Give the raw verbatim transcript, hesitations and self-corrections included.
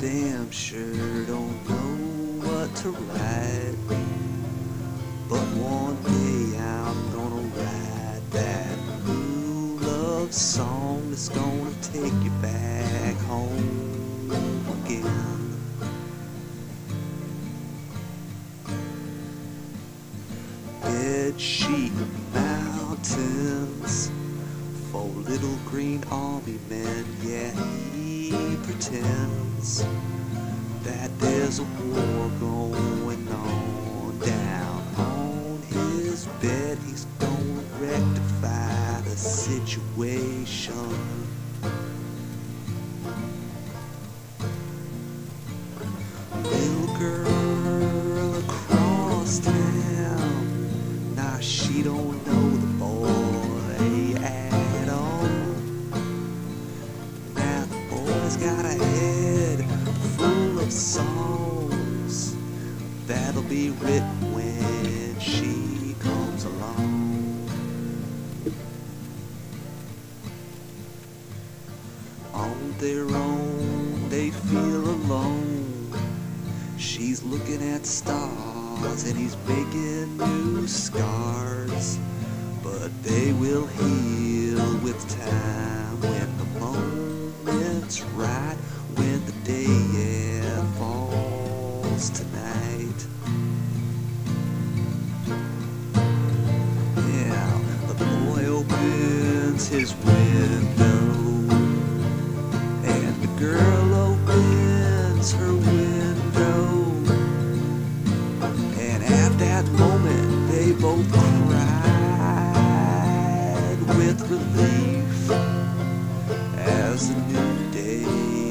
damn sure don't know what to write, but one day I'm gonna write that new love song that's gonna take you back home again. Bed Sheet Mountains, for little green army men, yeah, he pretends that there's a war going on down on his bed. He's gonna rectify the situation. Little girl across town, nah, she don't know the boy at all. Now the boy's got a head full of songs that'll be written when she comes along. On their own, they feel alone. She's looking at stars and he's making new scars, but they will heal with time when the moment's right, when the day yeah, falls tonight. Yeah, the boy opens his window and the girl opens her window, and at that moment they both cried with relief as the new day